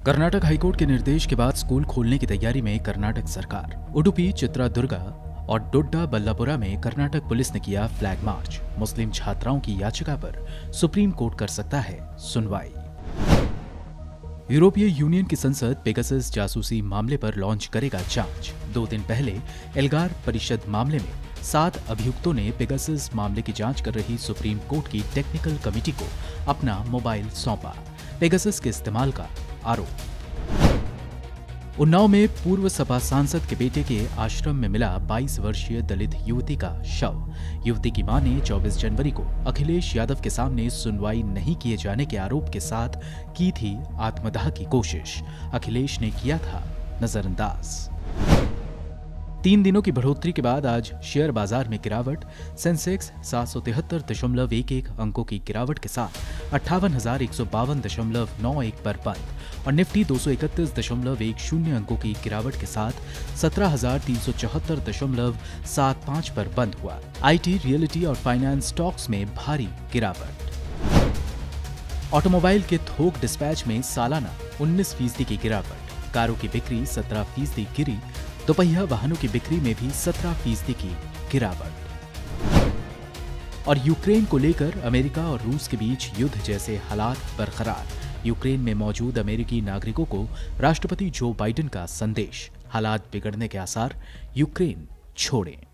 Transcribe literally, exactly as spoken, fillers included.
Karnataka high court के निर्देश के बाद स्कूल खोलने की तैयारी में कर्नाटक सरकार। उडुपी, चित्रादुर्गा और डोड्डा बल्लापुरा में कर्नाटक पुलिस ने किया फ्लैग मार्च। मुस्लिम छात्राओं की याचिका पर सुप्रीम कोर्ट कर सकता है सुनवाई। यूरोपीय यूनियन की संसद पेगासस जासूसी मामले पर लॉन्च करेगा जांच। दो दिन पहले एल्गार परिषद मामले में सात अभियुक्तों ने पेगासस मामले की जांच कर रही सुप्रीम कोर्ट की टेक्निकल कमेटी को अपना मोबाइल सौंपा। पेगासस के इस्तेमाल का आरोप। उन्नाव में पूर्व सपा सांसद के बेटे के आश्रम में मिला बाईस वर्षीय दलित युवती का शव। युवती की मां ने चौबीस जनवरी को अखिलेश यादव के सामने सुनवाई नहीं किए जाने के आरोप के साथ की थी आत्मदाह की कोशिश। अखिलेश ने किया था नजरअंदाज। तीन दिनों की बढ़ोतरी के बाद आज शेयर बाजार में गिरावट। सेंसेक्स सात सौ तिहत्तर दशमलव एक एक अंकों की गिरावट के साथ अट्ठावन हजार एक सौ बावन दशमलव नौ एक पर बंद और निफ्टी दो सौ इकतीस दशमलव एक शून्य अंकों की गिरावट के साथ सत्रह हजार तीन सौ चौहत्तर दशमलव सात पाँच पर बंद हुआ। आईटी, रियलिटी और फाइनेंस स्टॉक्स में भारी गिरावट। ऑटोमोबाइल के थोक डिस्पैच में सालाना उन्नीस फीसदी की गिरावट। कारों की बिक्री सत्रह फीसदी गिरी। दोपहिया वाहनों की बिक्री में भी सत्रह फीसदी की गिरावट। और यूक्रेन को लेकर अमेरिका और रूस के बीच युद्ध जैसे हालात बरकरार। यूक्रेन में मौजूद अमेरिकी नागरिकों को राष्ट्रपति जो बाइडेन का संदेश, हालात बिगड़ने के आसार, यूक्रेन छोड़ें।